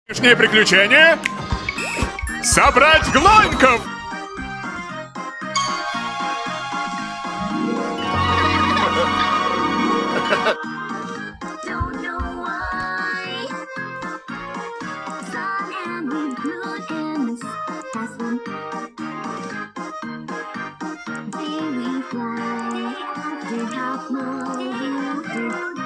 Лишнее приключение? Собрать глоньков! Don't know why. Sun and wind, moon and mist, fast one. Day we fly, we have no winter.